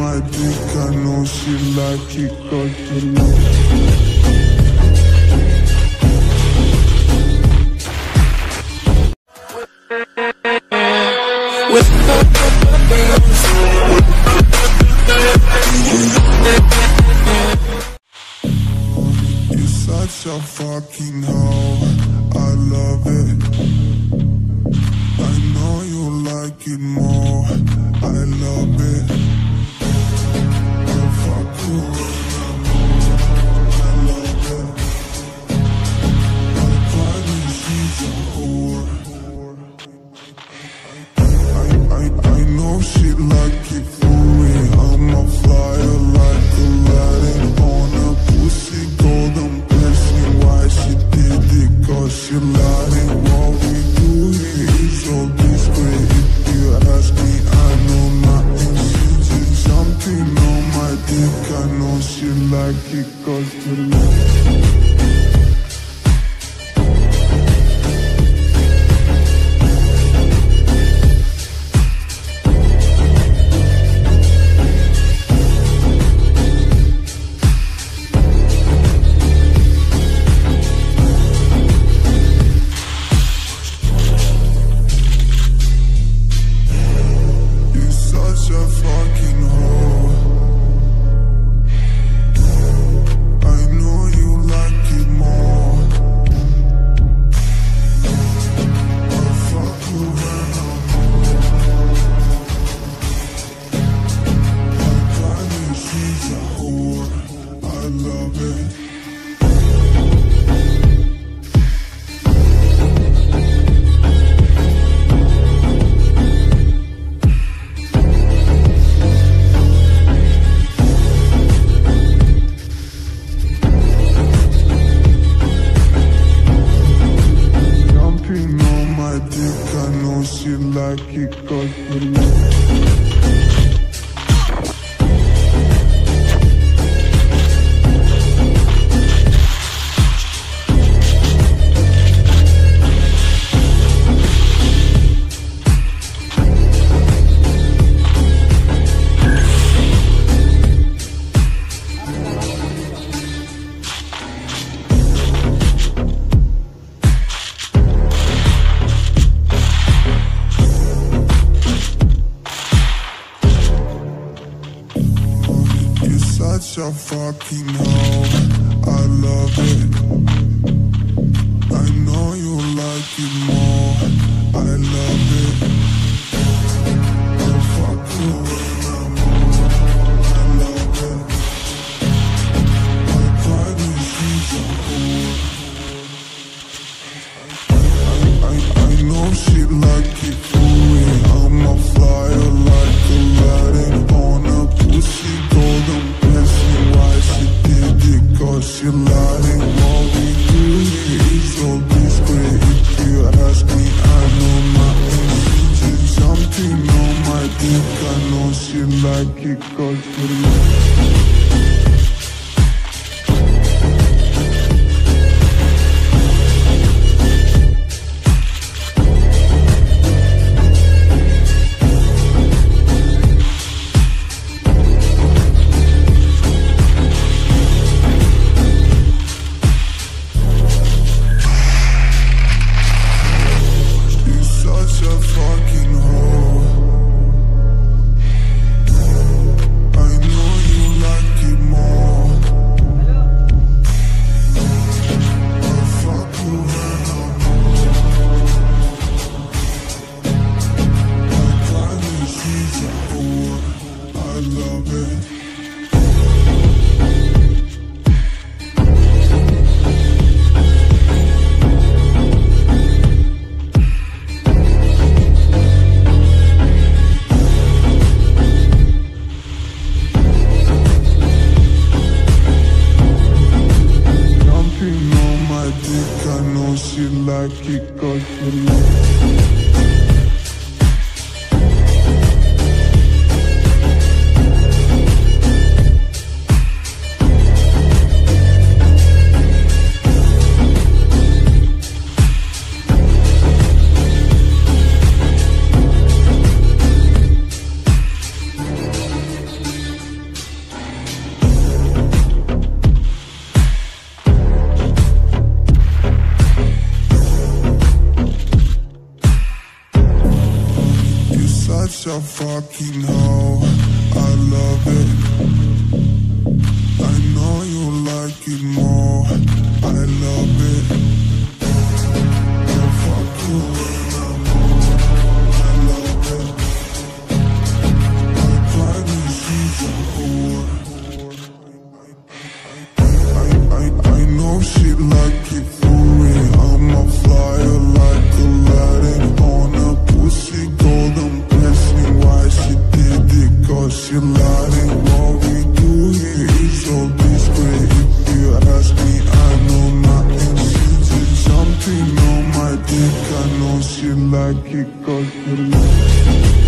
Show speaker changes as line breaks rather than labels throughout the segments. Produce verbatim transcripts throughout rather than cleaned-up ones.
my dick, I know she like it 'cause she like You're such a fucking hoe, I love it. I know you like it more, I love it. I'll fuck you when I love it. My body, she's a whore. I, I, I know she like it for me. I'm a flyer like Aladdin on a pussy golden blessing. Why she did it? 'Cause she lied it. What we do here is so discreet. If you ask me, I know nothing. She did something on my dick. I know she like it 'cause she like it. She like it 'cause she like it. Such a fucking hoe, I love it. I know you like it more, I love it. I'll fuck you when I'm home, I love it. My body, she's a whore. I, I, I know she like it for me. I'm a flyer like Aladdin on a pussy golden. She lied it, what we do here is so discreet. If you ask me, I know nothing. She did something on my dick, I know she like it 'cause she like it. She like it 'cause she like it. fucking hoe, I love it. I know you like it more, I love it. I'll fuck you when I'm home, I love it. I drive me, she's a whore. I, I, I know she like it for me, I'm a flyer like Aladdin on a pussy golden blessing. Why she did it? Cause she lied. What we do here is so discreet. If you ask me, I know nothing. She did something on my dick. I know she like it cause she like it.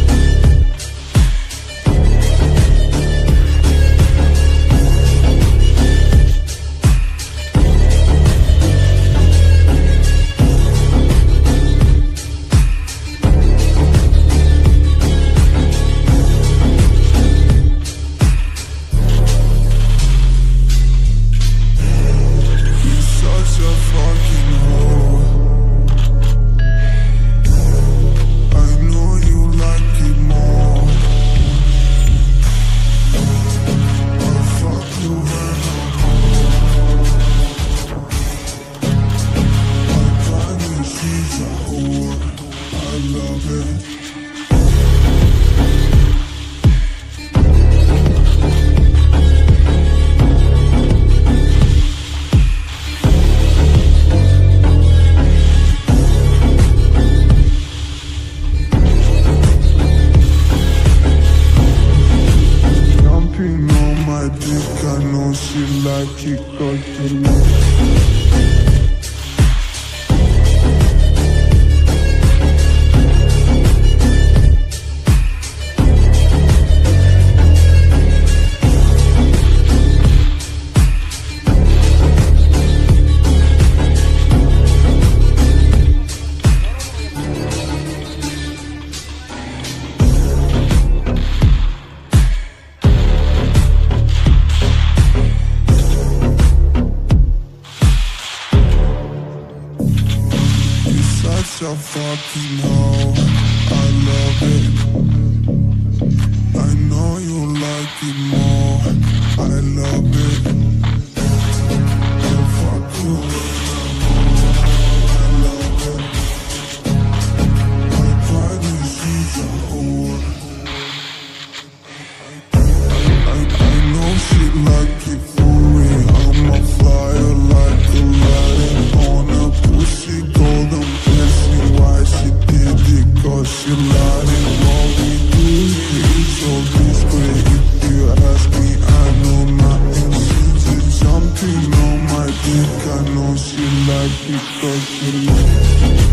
A fucking hoe, I love it. I know you like it more, I love it. I'll fuck you when I'm home, I love it. I drive me, she's a whore. I, I, I know she like it for me, I'm a flyer like Aladdin on a pussy golden blessing. Why she did it? Cause she lied. What we do here is so discreet. If you ask me, I know nothing. She did something on my dick. I know she like it cause she like it.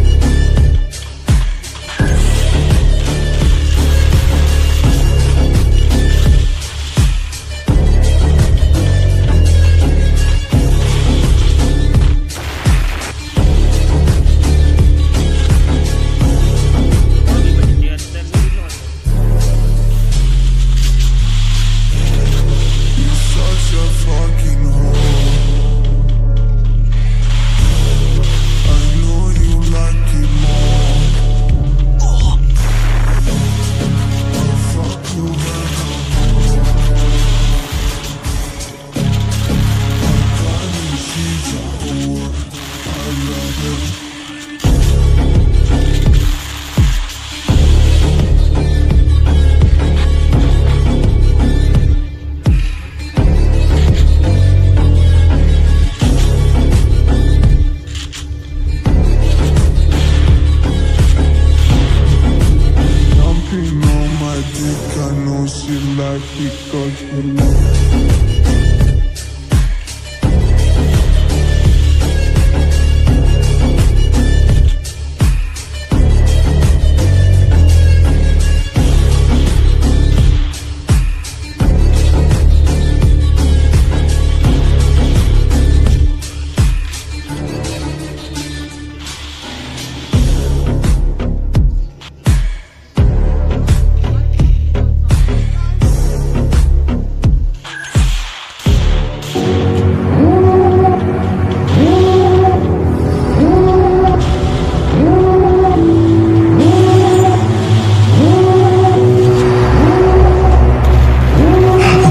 Because you love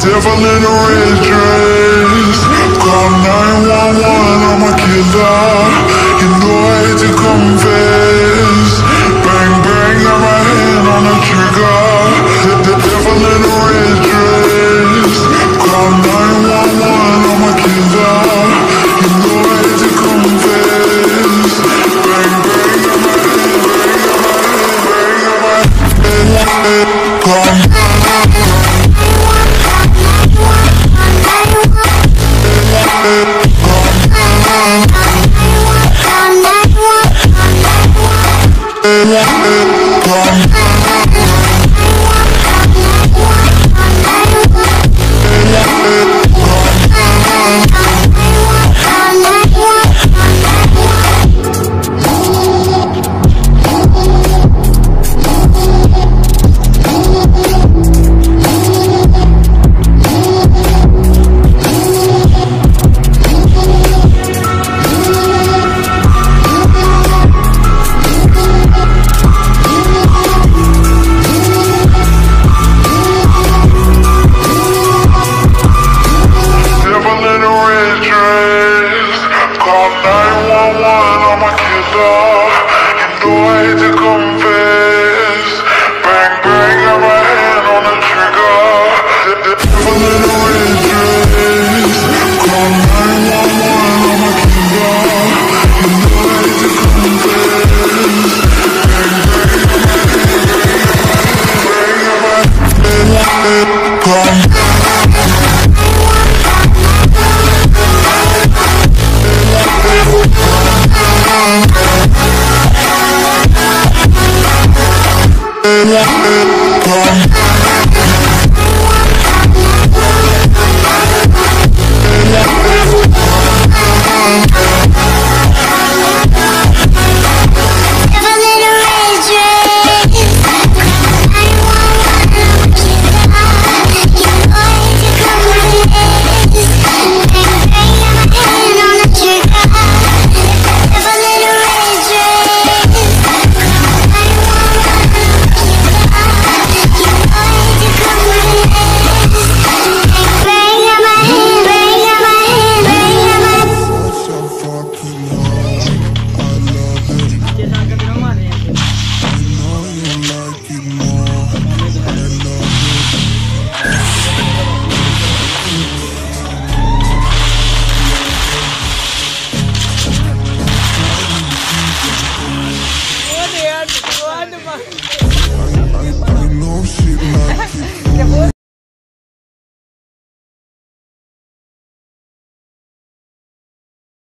devil in a red dress. Call nine one one, I'm a killer. You know I hate to confess. Bang bang, got my hand on the trigger. The, the devil in a red dress. Call nine one one, I'm a killer. You know I hate to confess. Bang bang, got my hand, bang, got my hand, bang, got my hand. Call I, I, I know shit like it.